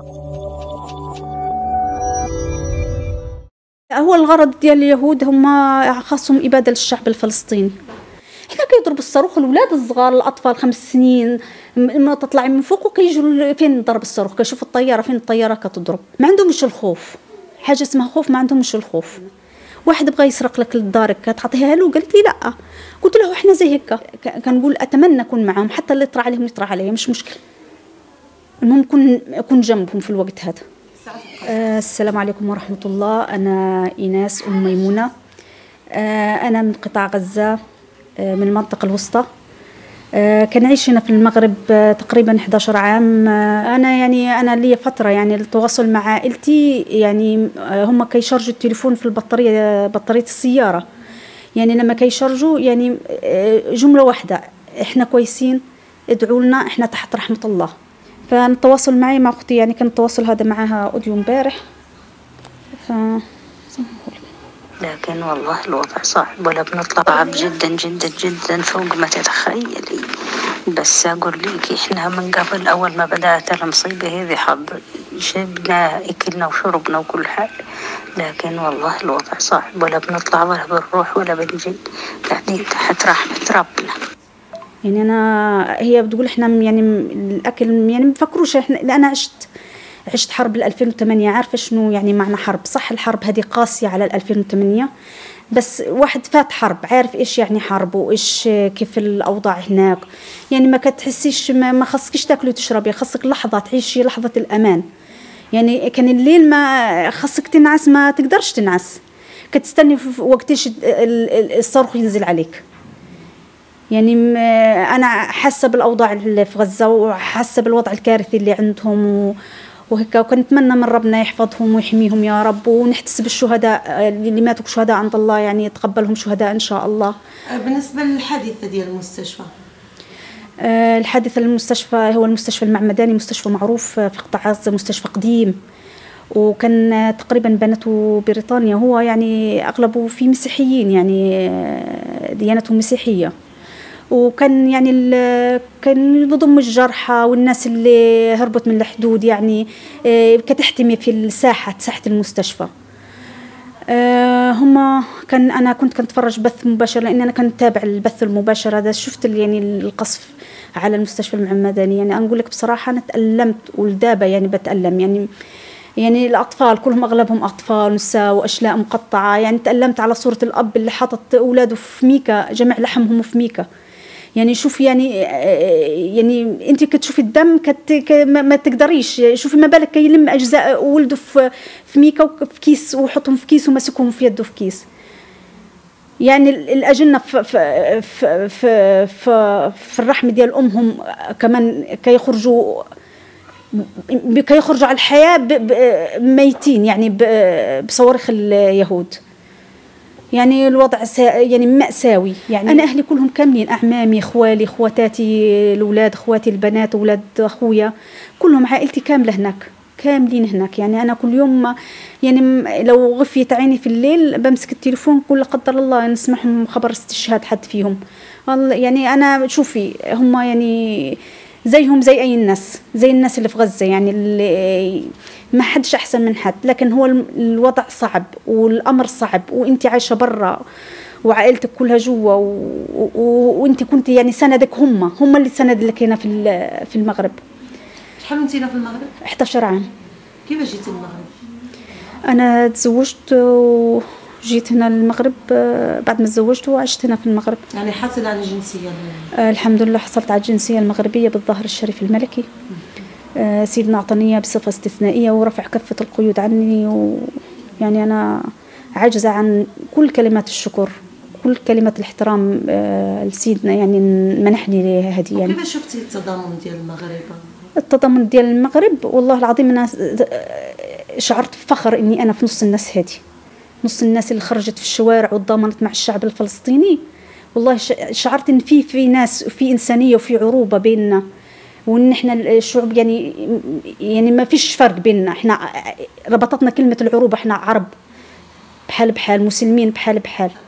هو الغرض ديال اليهود هما خاصهم إبادة للشعب الفلسطيني. حنا كيضربوا الصاروخ الولاد الصغار الأطفال 5 سنين ما تطلعي من فوق وكيجوا فين ضرب الصاروخ، كيشوفوا الطيارة فين الطيارة كتضرب. ما عندهمش الخوف، حاجة اسمها خوف ما عندهمش الخوف. واحد بغى يسرق لك لدارك كتعطيها له، قالت لي لا، قلت له احنا زي هكا. كنقول اتمنى نكون معاهم، حتى اللي طرا عليهم يطرا عليا مش مشكل، المهم كون جنبهم في الوقت هذا. السلام عليكم ورحمة الله. أنا إيناس أم ميمونة. أنا من قطاع غزة، من المنطقة الوسطى. كنعيش هنا في المغرب تقريبا 11 عام. أنا لي فترة التواصل مع عائلتي، هم كيشارجوا التليفون في البطارية، بطارية السيارة. لما كيشارجوا جملة واحدة: إحنا كويسين، ادعوا لنا، إحنا تحت رحمة الله. فنتواصل معي مع أختي، كان التواصل هذا معها أوديو امبارح. لكن والله الوضع صعب، ولا بنطلع صعب جدا جدا جدا فوق ما تتخيلي. بس أقول لك إحنا من قبل أول ما بدأت المصيبة هذه حظ شبنا أكلنا وشربنا وكل حاجة، لكن والله الوضع صعب، ولا بنطلع ولا بنروح ولا بنجي، قاعدين تحت رحمة ربنا. هي بتقول إحنا الأكل ما بفكروش إحنا. أنا عشت حرب 2008، عارفة شنو معنى حرب. صح الحرب هذه قاسية على 2008، بس واحد فات حرب عارف إيش حرب وإيش كيف الأوضاع هناك. ما كتحسيش، ما خصكش تاكلي وتشربي، خصك لحظة تعيشي لحظة الأمان. كان الليل ما خصك تنعس، ما تقدرش تنعس، كتستني في وقتاش الصاروخ ينزل عليك. أنا حاسة بالأوضاع اللي في غزة، وحاسة بالوضع الكارثي اللي عندهم وهكا، وكنتمنى من ربنا يحفظهم ويحميهم يا رب، ونحتسب الشهداء اللي ماتوا شهداء عند الله، يتقبلهم شهداء إن شاء الله. بالنسبة للحادثة ديال المستشفى، الحادث المستشفى هو المستشفى المعمداني، مستشفى معروف في قطاع غزة، مستشفى قديم، وكان تقريبا بنته بريطانيا. هو أغلبه في مسيحيين، ديانتهم مسيحية، وكان كان يضم الجرحى والناس اللي هربت من الحدود، كتحتمي في ساحة المستشفى. أنا كنت كنتفرج بث مباشر، لأن أنا كنت تابع البث المباشر هذا. شفت القصف على المستشفى المعمداني. أقول لك بصراحة أنا تألمت، ولدابة بتألم. الأطفال كلهم أغلبهم أطفال ونساء وأشلاء مقطعة. تألمت على صورة الأب اللي حاطط أولاده في ميكا، جمع لحمهم في ميكا. شوفي انت كتشوفي الدم ما تقدريش، شوفي ما بالك كيلم اجزاء ولده في ميكا وفي كيس، ويحطهم في كيس وماسكهم في يده في كيس. الاجنه في الرحم ديال امهم كمان كيخرجوا على الحياه ميتين، بصواريخ اليهود. الوضع مأساوي. أنا أهلي كلهم كاملين، أعمامي، خوالي، خواتاتي الأولاد، خواتي البنات، أولاد أخويا، كلهم عائلتي كاملة هناك، كاملين هناك. أنا كل يوم لو غفيت عيني في الليل بمسك التليفون، كل قدر الله نسمعهم خبر استشهاد حد فيهم. أنا شوفي هم زيهم زي أي الناس، زي الناس اللي في غزة، اللي ما حدش أحسن من حد، لكن هو الوضع صعب والأمر صعب، وإنت عايشة برا وعائلتك كلها جوا، وإنت كنت سندك هم اللي سند لك هنا في المغرب. شحال كنتي هنا في المغرب؟ 11 عام. كيفاش جيتي المغرب؟ أنا تزوجت وجيت هنا المغرب، بعد ما تزوجت وعشت هنا في المغرب. حصل على الجنسية؟ الحمد لله حصلت على الجنسية المغربية بالظهر الشريف الملكي. سيدنا أعطانية بصفة استثنائية ورفع كفة القيود عني، أنا عاجزة عن كل كلمات الشكر، كل كلمات الاحترام لسيدنا، منحني هذه. كيفاش شفتي التضامن ديال المغرب؟ التضامن ديال المغرب والله العظيم أنا شعرت بفخر إني أنا في نص الناس هذه، نص الناس اللي خرجت في الشوارع وتضامنت مع الشعب الفلسطيني. والله شعرت إن في ناس، في إنسانية وفي عروبة بيننا، وإن إحنا الشعوب ما فيش فرق بيننا. إحنا ربطتنا كلمة العروبة، إحنا عرب بحال مسلمين بحال.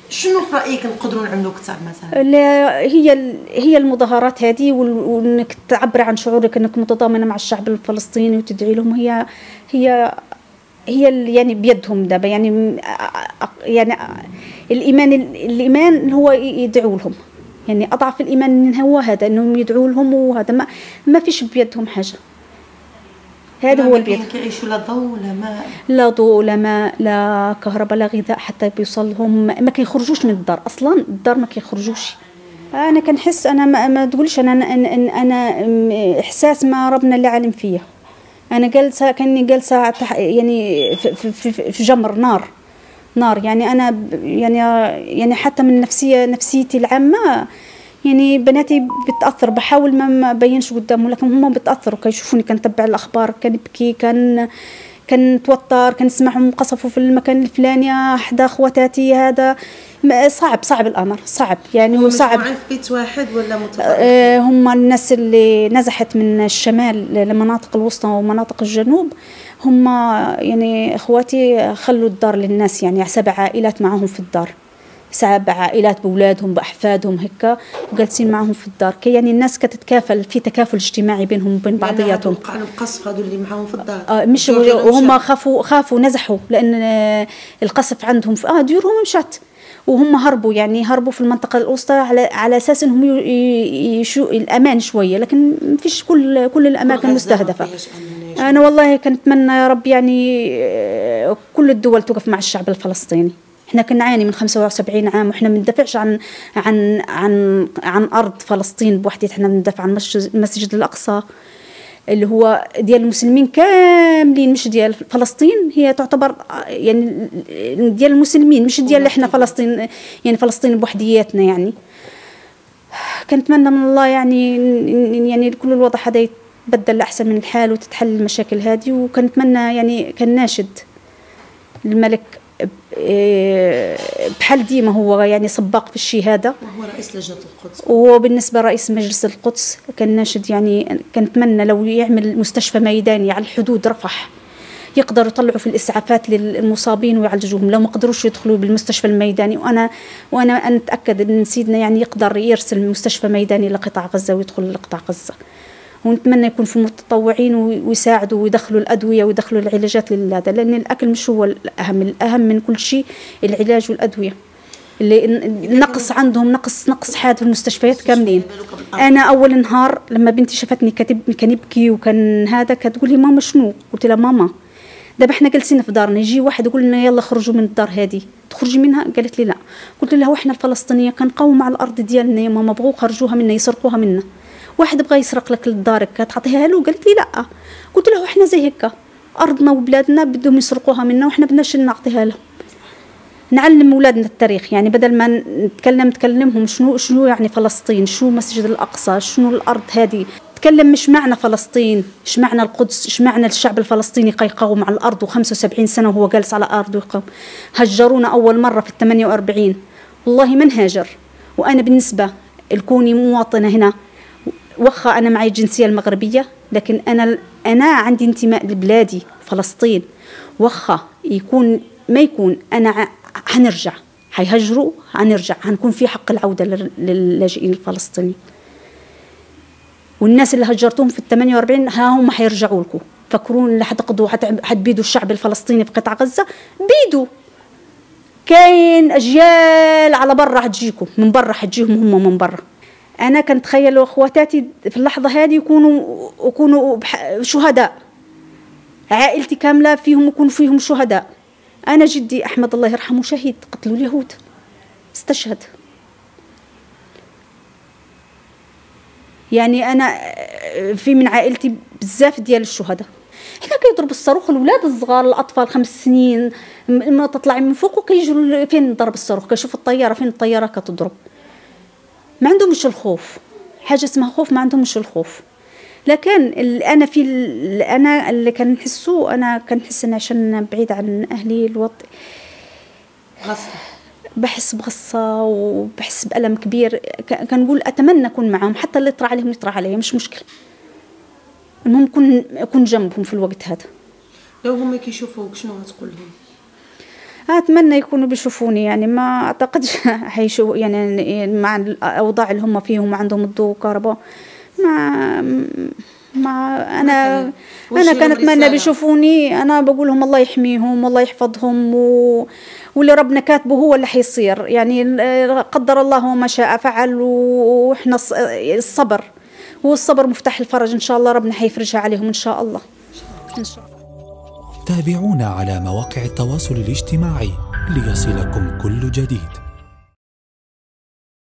شنو في رايك نقدروا نعملوا اكثر مثلا؟ هي المظاهرات هذه وانك تعبري عن شعورك انك متضامنه مع الشعب الفلسطيني وتدعي لهم، هي يعني بيدهم دابا، يعني الايمان هو يدعو لهم، يعني اضعف الايمان هو هذا، انهم يدعوا لهم، وهذا ما فيش بيدهم حاجه. هذا هو البيت. كيعيشوا لا ضوء ولا ماء، لا ضوء ولا ماء لا كهرباء لا غذاء، حتى بيوصلهم ما كيخرجوش من الدار اصلا، الدار ما كيخرجوش. انا كنحس، انا ما تقولش انا احساس ما ربنا اللي عالم فيا. انا جالسه كاني جالسه يعني في جمر نار، يعني انا يعني حتى من نفسيتي العامه، يعني بناتي بتاثر، بحاول ما بينش قدامهم لكن هم بتاثروا، كيشوفوني كنتبع الاخبار، كنبكي، كنتوتر، كنسمعهم قصفوا في المكان الفلاني حدا خواتاتي. هذا صعب الامر، صعب يعني، وصعب. في بيت واحد ولا متفرق؟ هم الناس اللي نزحت من الشمال لمناطق الوسطى ومناطق الجنوب، هم يعني اخواتي خلوا الدار للناس، يعني 7 عائلات معهم في الدار، 7 عائلات بأولادهم بأحفادهم هكا، وجالسين معهم في الدار، كي يعني الناس كتتكافل، في تكافل اجتماعي بينهم وبين بعضياتهم. وقع القصف هذول اللي معهم في الدار، مش وهم خافوا نزحوا، لأن القصف عندهم في ديورهم مشات، وهم هربوا، يعني هربوا في المنطقة الوسطى على أساس إنهم الأمان شوية، لكن مفيش كل الأماكن مستهدفة. أنا والله كنتمنى يا رب يعني كل الدول توقف مع الشعب الفلسطيني. احنا كنعاني من 75 عام واحنا ما بندافعش عن ارض فلسطين بوحديتها، احنا بندافع عن المسجد الاقصى اللي هو ديال المسلمين كاملين، مش ديال فلسطين، هي تعتبر يعني ديال المسلمين، مش ديال احنا فلسطين، يعني فلسطين بوحدياتنا. يعني كنتمنى من الله يعني كل الوضع هذا يتبدل لاحسن من الحال وتتحل المشاكل هذه، وكنتمنى يعني كناشد الملك بحال ديما، هو يعني سباق في الشيء هذا، وهو رئيس لجنة القدس، وبالنسبة رئيس مجلس القدس كناشد، يعني كنتمنى لو يعمل مستشفى ميداني على الحدود رفح، يقدروا يطلعوا في الإسعافات للمصابين ويعالجوهم، لو ما قدروش يدخلوا بالمستشفى الميداني. وأنا أتأكد أن سيدنا يعني يقدر يرسل مستشفى ميداني لقطاع غزة ويدخل لقطاع غزة، ونتمنى يكون في متطوعين ويساعدوا ويدخلوا الأدوية ويدخلوا العلاجات لهذا، لأن الأكل مش هو الأهم من كل شيء، العلاج والأدوية اللي نقص عندهم، نقص حاد في المستشفيات كاملين. أنا أول نهار لما بنتي شافتني كنبكي وكان هذا، كتقول لي ماما شنو؟ قلت لها ماما دابا احنا جالسين في دارنا، يجي واحد يقول لنا يلا خرجوا من الدار هذه، تخرجي منها؟ قالت لي لا. قلت لها واحنا الفلسطينيه كنقاوموا على الأرض ديالنا يا ماما، بغوا خرجوها منا، يسرقوها منا. واحد بغى يسرق لك لدارك كتعطيها له؟ قالت لي لا. قلت له احنا زي هكا، ارضنا وبلادنا بدهم يسرقوها منا وحنا بدناش نعطيها لهم. نعلم اولادنا التاريخ، يعني بدل ما نتكلمهم شنو يعني فلسطين، شنو مسجد الاقصى، شنو الارض هذه، تكلم مش معنى فلسطين، ايش معنى القدس، ايش معنى الشعب الفلسطيني كيقاوم على الارض، و75 سنه وهو جالس على ارض ويقاوم. هجرونا اول مره في 48، والله من هاجر. وانا بالنسبه لكوني مواطنه هنا، وخا أنا معي الجنسية المغربية، لكن أنا عندي انتماء لبلادي فلسطين. وخا ما يكون أنا هنرجع، هيهجروا هنرجع، هنكون في حق العودة للاجئين الفلسطينيين. والناس اللي هجرتوهم في 48 هم حيرجعوا لكم، فكرون اللي حتقضوا حتبيدوا الشعب الفلسطيني في قطاع غزة، بيدوا. كاين أجيال على برا حتجيكم، من برا حتجيهم هم من برا. أنا كنتخيل أخواتاتي في اللحظة هذه يكونوا شهداء، عائلتي كاملة يكونوا فيهم شهداء. أنا جدي أحمد الله يرحمه شهيد، قتلوا اليهود، استشهد. يعني أنا في من عائلتي بزاف ديال الشهداء. حنا كيضربوا الصاروخ الأولاد الصغار، الأطفال 5 سنين ما تطلعي من فوق وكيجوا فين ضرب الصاروخ، كيشوفوا الطيارة فين الطيارة كتضرب. ما عندهمش الخوف، حاجه اسمها خوف، ما عندهمش الخوف. لكن انا اللي كنحسو، انا كنحس ان عشان بعيد عن اهلي الوطن غصه، بحس بغصه وبحس بألم كبير. كنقول اتمنى اكون معهم، حتى اللي يطرى عليهم يطرى عليا، مش مشكل، المهم اكون جنبهم في الوقت هذا. لو هما كيشوفوك شنو غتقول لهم؟ أتمنى يكونوا بيشوفوني، يعني ما أعتقدش حيشوفوا يعني مع الأوضاع اللي هم فيهم عندهم الضوء وكهرباء. أنا كان أتمنى بيشوفوني. أنا بقول لهم الله يحميهم والله يحفظهم، واللي ربنا كاتبه هو اللي حيصير، يعني قدر الله وما شاء فعل. وإحنا الصبر، والصبر مفتاح الفرج. إن شاء الله ربنا حيفرجها عليهم إن شاء الله. إن شاء الله. تابعونا على مواقع التواصل الاجتماعي ليصلكم كل جديد.